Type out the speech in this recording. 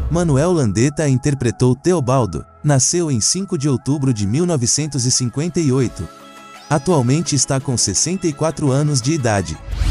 Manuel Landeta interpretou Teobaldo. Nasceu em 5 de outubro de 1958. Atualmente está com 64 anos de idade.